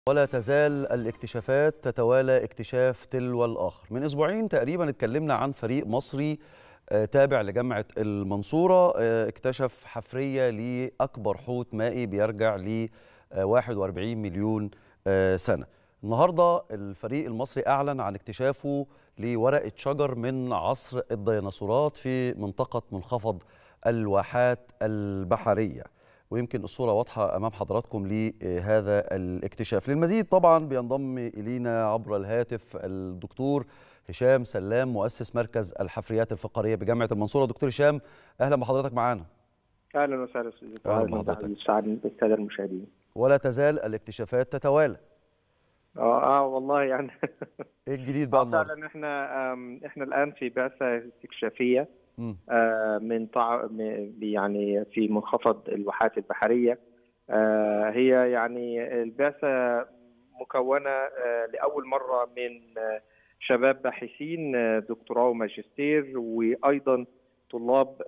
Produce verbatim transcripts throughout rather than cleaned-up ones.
ولا تزال الاكتشافات تتوالى اكتشاف تلو الآخر. من أسبوعين تقريبا اتكلمنا عن فريق مصري تابع لجامعة المنصورة اكتشف حفرية لأكبر حوت مائي بيرجع ل واحد وأربعين مليون سنة. النهاردة الفريق المصري أعلن عن اكتشافه لورقة شجر من عصر الديناصورات في منطقة منخفض الواحات البحرية، ويمكن الصورة واضحة أمام حضراتكم لهذا الاكتشاف. للمزيد طبعا بينضم إلينا عبر الهاتف الدكتور هشام سلام مؤسس مركز الحفريات الفقارية بجامعة المنصورة. دكتور هشام، أهلا بحضرتك معانا. أهلا وسهلا أستاذ. أهلا بحضرتك. سعد بالسادة المشاهدين. ولا تزال الاكتشافات تتوالى. اه اه والله يعني ايه الجديد بقى النهارده؟ فعلا احنا احنا الآن في بعثة استكشافية آه من طع... يعني في منخفض الواحات البحرية. آه هي يعني البعثة مكونة آه لأول مرة من آه شباب باحثين آه دكتوراه وماجستير، وأيضا طلاب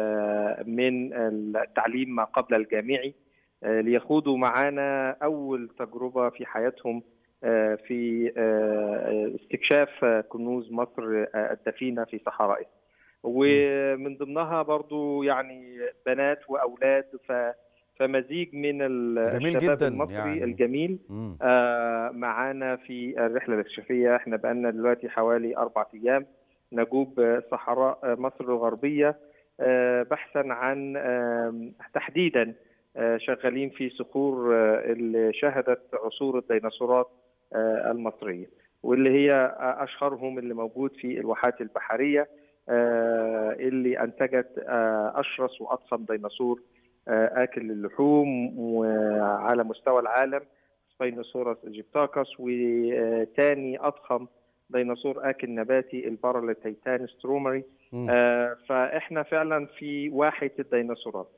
من التعليم ما قبل الجامعي آه ليخوضوا معنا أول تجربة في حياتهم آه في آه استكشاف كنوز مصر الدفينة في صحراء، ومن ضمنها برضو يعني بنات وأولاد، فمزيج من الشباب المصري يعني الجميل آه معانا في الرحلة الاكتشافية. احنا بقالنا دلوقتي حوالي أربع أيام نجوب صحراء مصر الغربية آه بحثا عن آه تحديدا آه شغالين في صخور آه اللي شهدت عصور الديناصورات آه المصرية، واللي هي أشهرهم اللي موجود في الواحات البحرية آه اللي أنتجت آه أشرس وأضخم ديناصور آه آكل للحوم وعلى مستوى العالم، سباينوسورس ايجيبتاكس، وثاني أضخم ديناصور آكل نباتي الباراليتيتان سترومري. آه فإحنا فعلا في واحة الديناصورات.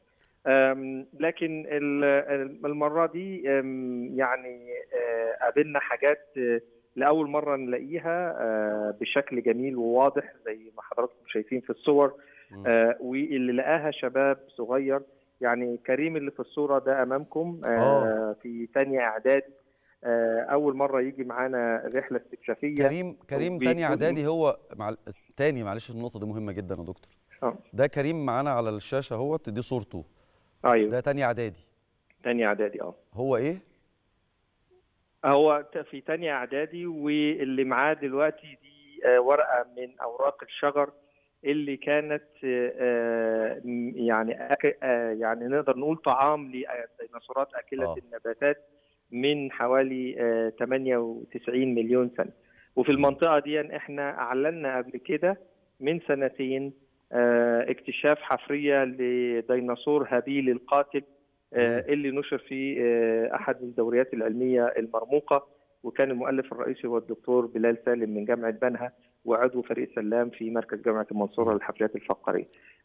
لكن المرة دي يعني آه قابلنا حاجات آه لأول مرة نلاقيها بشكل جميل وواضح زي ما حضراتكم شايفين في الصور، واللي لقاها شباب صغير. يعني كريم اللي في الصورة ده أمامكم في تانية إعدادي، أول مرة يجي معانا رحلة استكشافية. كريم كريم تانية إعدادي هو مع تاني معلش النقطة دي مهمة جدا يا دكتور. أوه. ده كريم معانا على الشاشة اهوت، دي صورته. أيوه ده تانية إعدادي. تانية إعدادي اه. هو إيه؟ هو في تانية إعدادي، واللي معاه دلوقتي دي ورقة من أوراق الشجر اللي كانت يعني يعني نقدر نقول طعام للديناصورات أكلة أوه. النباتات من حوالي ثمانية وتسعين مليون سنة. وفي المنطقة دي احنا أعلنا قبل كده من سنتين اكتشاف حفرية لديناصور هابيل القاتل اللي نشر في أحد الدوريات العلمية المرموقة، وكان المؤلف الرئيسي هو الدكتور بلال سالم من جامعة بنها وعضو فريق سلام في مركز جامعة المنصورة للحفريات الفقارية.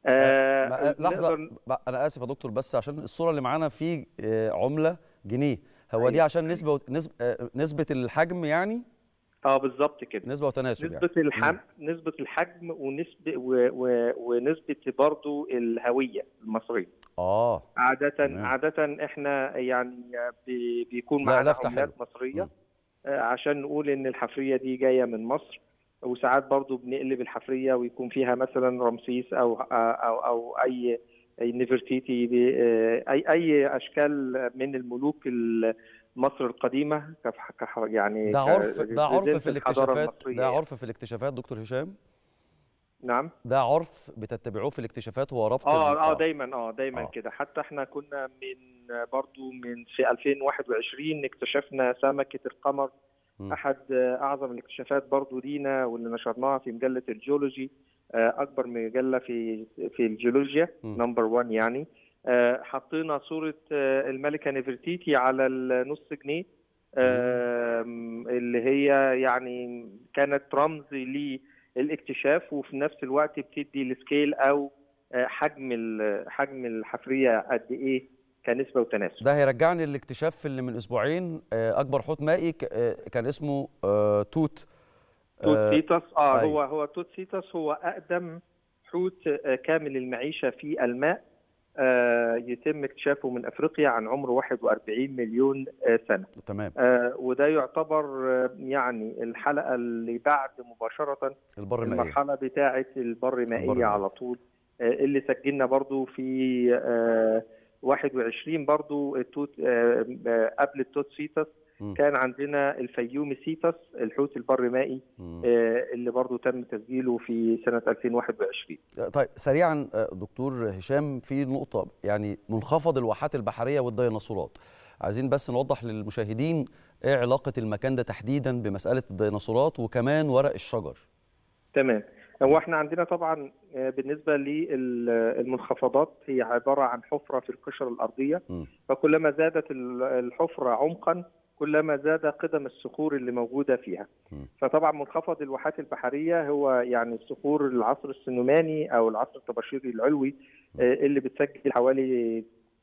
آه لحظة أنا آسف يا دكتور، بس عشان الصورة اللي معانا في عملة جنيه، هو أيوة. دي عشان نسبة نسبة نسبة الحجم يعني؟ اه بالظبط كده، نسبة وتناسب نسبة يعني. الحجم نسبة الحجم ونسبة و... و... ونسبة برضو الهوية المصرية. اه عادة مم. عادة احنا يعني بي... بيكون معانا عملات مصرية م. عشان نقول ان الحفرية دي جاية من مصر، وساعات برضو بنقلب الحفرية ويكون فيها مثلا رمسيس او او او اي اي نفرتيتي، اي اي اشكال من الملوك مصر القديمه. يعني ده عرف ده عرف في الاكتشافات ده عرف في الاكتشافات دكتور هشام. نعم ده عرف بتتبعوه في الاكتشافات، هو ربط اه اه دايما اه دايما آه. كده. حتى احنا كنا من برضو من في ألفين وواحد وعشرين اكتشفنا سمكه القمر، م. احد اعظم الاكتشافات برضو لينا، واللي نشرناها في مجله الجيولوجي، اكبر مجله في في الجيولوجيا نمبر واحد يعني. أه حطينا صورة أه الملكة نفرتيتي على النص جنيه، أه اللي هي يعني كانت رمز للاكتشاف، وفي نفس الوقت بتدي السكيل او أه حجم حجم الحفرية قد ايه كنسبة وتناسب. ده هيرجعني للاكتشاف اللي من اسبوعين، اكبر حوت مائي كان اسمه أه توت توت سيتس. اه أيوه. هو هو توت سيتس هو اقدم حوت كامل المعيشة في الماء يتم اكتشافه من افريقيا عن عمر واحد وأربعين مليون سنه. تمام. وده يعتبر يعني الحلقه اللي بعد مباشره البر المرحله بتاعه البر مائيه على طول، اللي سجلنا برضو في واحد وعشرين برضو التوت قبل التوت سيتس كان عندنا الفيوم سيتس الحوت البر مائي اللي برضو تم تسجيله في سنة ألفين وواحد وعشرين. طيب سريعا دكتور هشام، في نقطة يعني منخفض الواحات البحرية والديناصورات، عايزين بس نوضح للمشاهدين ايه علاقة المكان ده تحديدا بمسألة الديناصورات وكمان ورق الشجر. تمام. هو احنا عندنا طبعا بالنسبه للمنخفضات هي عباره عن حفره في القشره الارضيه، فكلما زادت الحفره عمقا كلما زاد قدم الصخور اللي موجوده فيها. فطبعا منخفض الواحات البحريه هو يعني صخور العصر السنوماني او العصر الطباشيري العلوي اللي بتسجل حوالي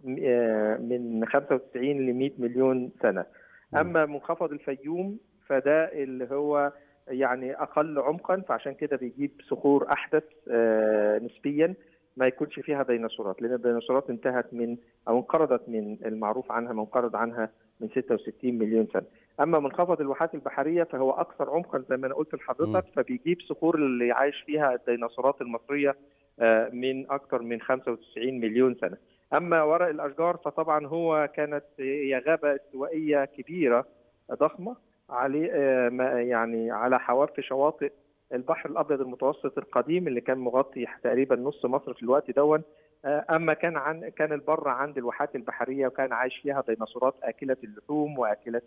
من خمسة وتسعين ل مئة مليون سنه. اما منخفض الفيوم فده اللي هو يعني اقل عمقا، فعشان كده بيجيب صخور احدث نسبيا ما يكونش فيها ديناصورات، لان الديناصورات انتهت من او انقرضت من المعروف عنها منقرض عنها من ستة وستين مليون سنه. اما منخفض الواحات البحريه فهو اكثر عمقا زي ما انا قلت لحضرتك، فبيجيب صخور اللي عايش فيها الديناصورات المصريه من اكثر من خمسة وتسعين مليون سنه. اما ورق الاشجار فطبعا هو كانت هي غابه استوائيه كبيره ضخمه عليه يعني على حواف شواطئ البحر الابيض المتوسط القديم اللي كان مغطي تقريبا نص مصر في الوقت دون. اما كان عن كان البر عند الواحات البحريه وكان عايش فيها ديناصورات اكله اللحوم واكله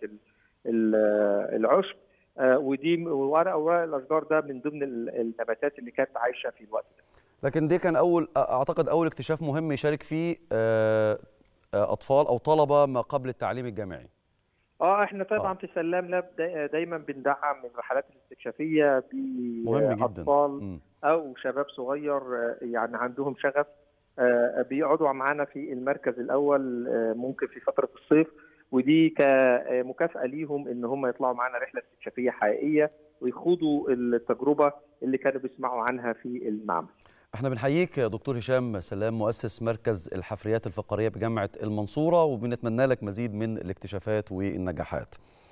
العشب، ودي ورق ورق الاشجار ده من ضمن النباتات اللي كانت عايشه في الوقت ده. لكن دي كان اول اعتقد اول اكتشاف مهم يشارك فيه اطفال او طلبه ما قبل التعليم الجامعي. اه احنا طبعا آه. في سلام لاب دايما بندعم من الرحلات الاستكشافيه باطفال او شباب صغير يعني عندهم شغف، بيقعدوا معانا في المركز الاول ممكن في فتره الصيف، ودي كمكافاه ليهم ان هم يطلعوا معانا رحله استكشافيه حقيقيه ويخوضوا التجربه اللي كانوا بيسمعوا عنها في المعمل. احنا بنحييك يا دكتور هشام سلام مؤسس مركز الحفريات الفقاريه بجامعه المنصوره، وبنتمنى لك مزيد من الاكتشافات والنجاحات.